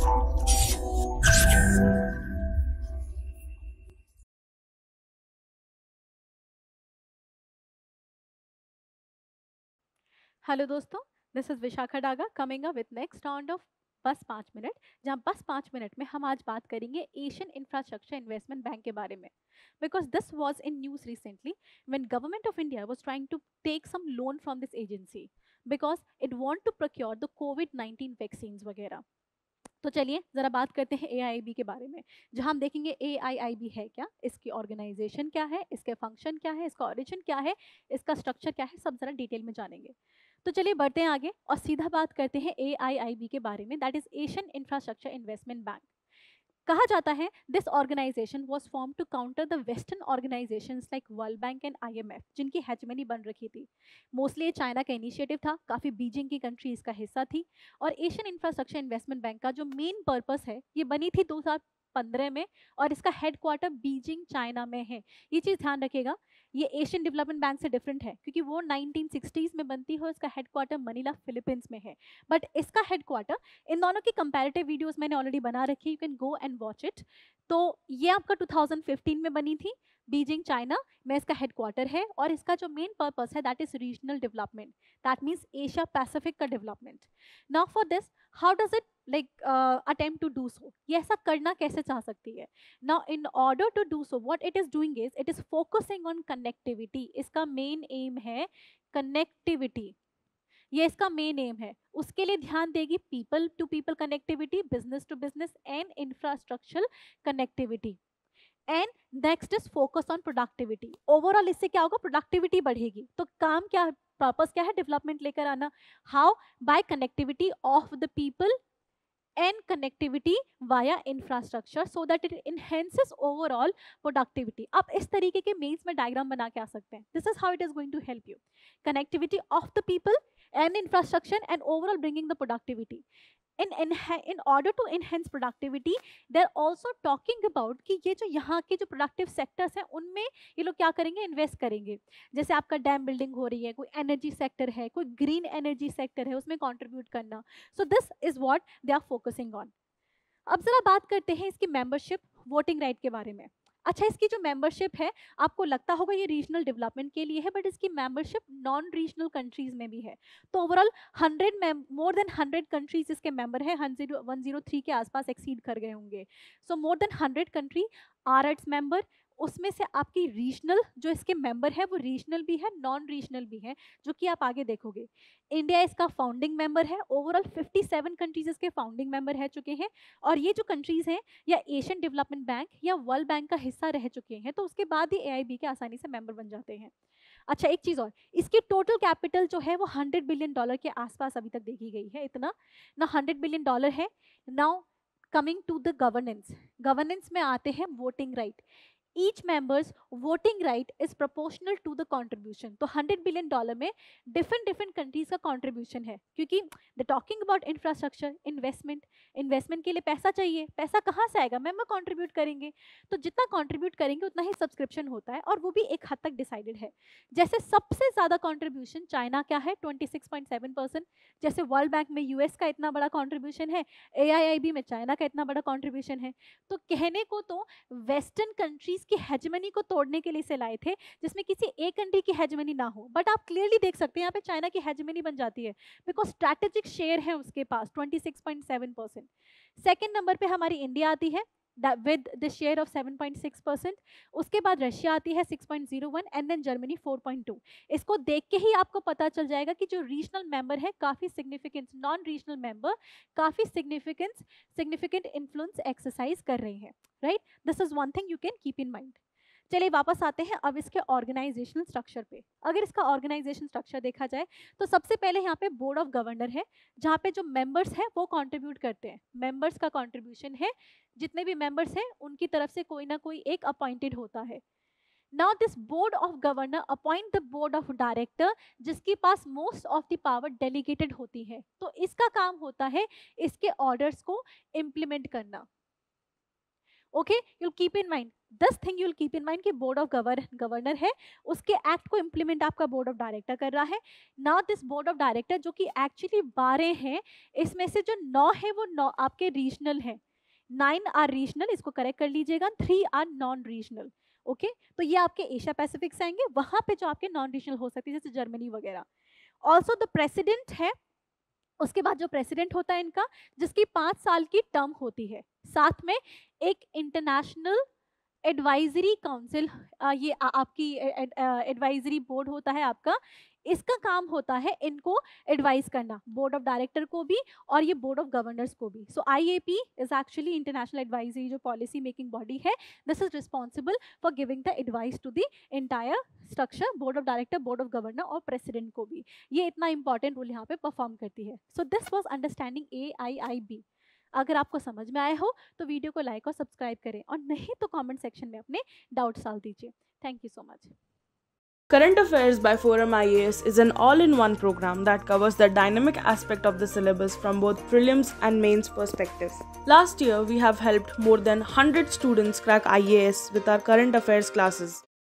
Hello दोस्तों, this is Vishakha Daga coming up with next round of बस 5 minute, जहां बस 5 मिनट में हम आज बात करेंगे एशियन इंफ्रास्ट्रक्चर इन्वेस्टमेंट बैंक के बारे में। Because this was in news recently when government of India was trying to take some loan from this agency because it want to procure the कोविड-19 वैक्सीन वगैरह। तो चलिए जरा बात करते हैं एआईआईबी के बारे में, जहां हम देखेंगे एआईआईबी है क्या, इसकी ऑर्गेनाइजेशन क्या है, इसके फंक्शन क्या है, इसका ओरिजिन क्या है, इसका स्ट्रक्चर क्या है, सब जरा डिटेल में जानेंगे। तो चलिए बढ़ते हैं आगे और सीधा बात करते हैं एआईआईबी के बारे में, that is Asian Infrastructure Investment Bank. कहा जाता है this organisation was form to counter the western organisations like World Bank and IMF, जिनकी हेजमनी बन रखी थी। मोस्टली ये चाइना का इनिशिएटिव था, काफ़ी बीजिंग की कंट्री इसका हिस्सा थी। और एशियन इंफ्रास्ट्रक्चर इन्वेस्टमेंट बैंक का जो मेन पर्पस है, ये बनी थी 2015 में, और इसका हेडक्वार्टर बीजिंग चाइना में है। ये चीज़ ध्यान रखिएगा, ये एशियन डेवलपमेंट बैंक से डिफरेंट है क्योंकि वो 1960s में बनती है, इसका हेडक्वार्टर मनीला फिलीपींस में है। बट इसका हेडक्वार्टर, इन दोनों की कंपैरेटिव वीडियोस मैंने ऑलरेडी बना रखी है, you can go and watch it. तो ये आपका 2015 में बनी थी, बीजिंग चाइना में इसका हेडक्वार्टर है, और इसका जो मेन पर्पस है that is regional development, that means Asia Pacific का development. Now for this, how does it like attempt to do so, ये ऐसा करना कैसे चाह सकती है। Now in order to do so what it is doing is it is focusing on connectivity. इसका main aim है कनेक्टिविटी, ये इसका मेन एम है। उसके लिए ध्यान देगी people to people connectivity, business to business and infrastructural connectivity. And next is focus on productivity. Overall इससे क्या होगा, प्रोडक्टिविटी बढ़ेगी। तो काम क्या है, पर्पस क्या है, डेवलपमेंट लेकर आना। How, by connectivity of the people and connectivity via infrastructure so that it enhances overall productivity। आप इस तरीके के मेन्स में डायग्राम बना के आ सकते हैं। This is how it is going to help you, connectivity of the people and infrastructure and overall bringing the productivity in order to enhance productivity। they're also talking about कि ये जो यहाँ के जो प्रोडक्टिव सेक्टर्स हैं उनमें ये लोग क्या करेंगे, इन्वेस्ट करेंगे। जैसे आपका डैम बिल्डिंग हो रही है, कोई एनर्जी सेक्टर है, कोई ग्रीन एनर्जी सेक्टर है, उसमें कंट्रीब्यूट करना। So this is what they are focusing on. अब जरा बात करते हैं इसकी मेंबरशिप, वोटिंग राइट के बारे में। अच्छा, इसकी जो मेंबरशिप है, आपको लगता होगा ये रीजनल डेवलपमेंट के लिए है, बट इसकी मेंबरशिप नॉन रीजनल कंट्रीज में भी है। तो ओवरऑल मोर देन 100 कंट्रीज इसके मेंबर है। 103 के आसपास एक्सीड कर गए होंगे। So more than 100 country are its member. उसमें से आपकी रीजनल जो इसके मेंबर है वो रीजनल भी है, नॉन रीजनल भी है, जो कि आप आगे देखोगे। इंडिया इसका फाउंडिंग मेंबर है। ओवरऑल 57 कंट्रीज इसके फाउंडिंग मेंबर रह चुके हैं। और ये जो कंट्रीज हैं या एशियन डेवलपमेंट बैंक या वर्ल्ड बैंक का हिस्सा रह चुके हैं, तो उसके बाद ही एआईबी के आसानी से मेंबर बन जाते हैं। अच्छा, एक चीज और, इसकी टोटल कैपिटल जो है वो $100 बिलियन के आसपास अभी तक देखी गई है। इतना ना $100 बिलियन है। Now coming to the governance, governance में आते हैं voting right. Each members voting right is proportional to the contribution. तो $100 बिलियन में डिफरेंट डिफरेंट कंट्रीज का कंट्रीब्यूशन है, क्योंकि the talking about infrastructure investment, investment के लिए पैसा चाहिए। पैसा कहाँ से आएगा, मेंबर कंट्रीब्यूट करेंगे। तो जितना कंट्रीब्यूट करेंगे उतना ही सब्सक्रिप्शन होता है, और वो भी एक हद तक डिसाइडेड है। जैसे सबसे ज्यादा कंट्रीब्यूशन चाइना का है 26.7%। जैसे वर्ल्ड बैंक में यूएस का इतना बड़ा कंट्रीब्यूशन है, एआईआईबी में चाइना का इतना बड़ा कंट्रीब्यूशन है। तो कहने को तो वेस्टर्न कंट्रीज की हेजमनी को तोड़ने के लिए इसे लाए थे, जिसमें किसी एक कंट्री की हेजमनी ना हो। बट आप क्लियरली देख सकते हैं यहाँ पे चाइना की हेजमनी बन जाती है, बिकॉज स्ट्रैटेजिक शेयर है उसके पास 26.7%। सेकेंड नंबर पे हमारी इंडिया आती है विद द शेयर ऑफ 7.6%। उसके बाद रशिया आती है 6.01 एंड देन जर्मनी 4.2। इसको देख के ही आपको पता चल जाएगा कि जो रीजनल मेंबर है काफी सिग्निफिकेंस, नॉन रीजनल मेंबर काफी सिग्निफिकेंट इन्फ्लुएंस एक्सरसाइज कर रहे हैं। Right, this is one thing you can keep in mind. चलिए वापस आते हैं अब इसके ऑर्गेनाइजेशनल स्ट्रक्चर पे। अगर इसका ऑर्गेनाइजेशन स्ट्रक्चर देखा जाए तो सबसे पहले यहाँ पे बोर्ड ऑफ गवर्नर है, जहाँ पे जो मेंबर्स हैं वो कंट्रीब्यूट करते हैं। मेंबर्स का कंट्रीब्यूशन है, जितने भी मेंबर्स हैं उनकी तरफ से कोई ना कोई एक अपॉइंटेड होता है। Now this board of governor appoint the board of director, जिसके पास most of the power delegated होती है। तो इसका काम होता है इसके ऑर्डर्स को इम्प्लीमेंट करना। Okay, you'll keep in mind this thing, you'll keep in mind कि बोर्ड ऑफ गवर्नर है, उसके एक्ट को इम्प्लीमेंट आपका बोर्ड ऑफ डायरेक्टर कर रहा है। Now this board of director जो कि एक्चुअली 12 हैं, इसमें से जो 9 है वो 9 आपके रीजनल हैं, 9 आर रीजनल, इसको करेक्ट कर लीजिएगा, 3 आर नॉन रीजनल। ओके, तो ये आपके एशिया पैसिफिक से आएंगे, वहां पे जो आपके नॉन रीजनल हो सकते हैं जैसे जर्मनी वगैरह। ऑल्सो द प्रेसिडेंट है, उसके बाद जो प्रेसिडेंट होता है इनका, जिसकी 5 साल की टर्म होती है, साथ में एक इंटरनेशनल एडवाइजरी काउंसिल, ये आपकी एडवाइजरी बोर्ड होता है आपका, इसका काम होता है इनको एडवाइस करना, बोर्ड ऑफ डायरेक्टर को भी और ये बोर्ड ऑफ गवर्नर्स को भी। So IAP is actually international advisory जो पॉलिसी मेकिंग बॉडी है, this is responsible for giving the advice to the entire structure, board of director, board of governor और president को भी, ये इतना इंपॉर्टेंट रोल यहाँ पे परफॉर्म करती है। So this was understanding AIIB। अगर आपको समझ में आया हो तो वीडियो को लाइक और सब्सक्राइब करें, और नहीं तो कमेंट सेक्शन में अपने डाउट्स डाल दीजिए। Thank you so much. Current Affairs by Forum IAS is an all-in-one program that covers the dynamic aspect of the syllabus from both prelims and mains perspective. Last year, we have helped more than 100 students crack IAS with our current affairs classes.